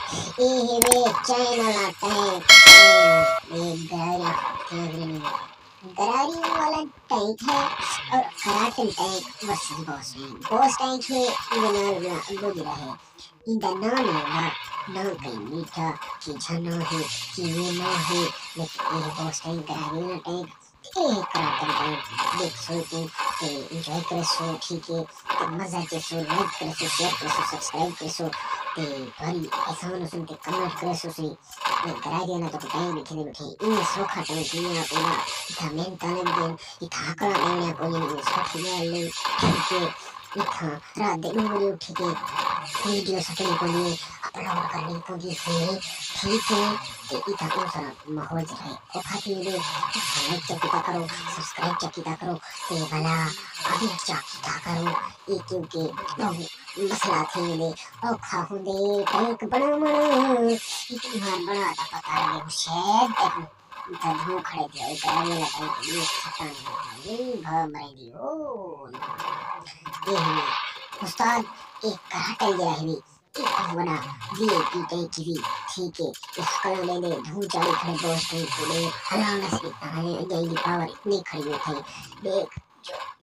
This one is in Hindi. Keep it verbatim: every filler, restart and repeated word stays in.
इहवे चैनल टैंक टैंक ये गहरा गहरी गरारी वाला टैंक है और कराटन tank versus boss tank boss tank है इधर गुजरा है इधर नाम है नाम कहीं मीठा कि छनो है कि ये ना है लेकिन ये बॉस टैंक गरारी वाला टैंक ये कराटन टैंक देख सो तू ते एंजॉय कर सो ठीक है ते मजा के सो लाइक कर सो शेयर कर सो सब्सक्राइब कर सो ते भारी ऐसा होना सुन के कमेंट कर सो सी मैं करा दिया ना तो टैंक में खेले बैठे इन सोखा टैंक किया पूरा इथा मेंटल गेम इथा कला लेने को ये सोखी ले के इथा रात दिन में उठ के वीडियो सकने को लिए अपलोड करने को लिए ठीक है ते इथा को सारा माहौल रहे और खातिर में लाइक चकिता करो सब्सक्राइब चकिता करो ते भला अभी चकिता करो ये क्योंकि मसला थे ले और खाहू दे टैंक बना बना इतना बड़ा था पता नहीं शेर देखो इतना खड़े थे कराने लगा ये सताने लगा ये भाव मरे दियो ये है उस्ताद एक कराटे गया है एक बना वीआईपी टैंक की भी ठीक है इस कला ले ले धूल चाली खड़े बॉस टैंक को ले हलाना से है यही पावर इतनी खड़ी थे देख जो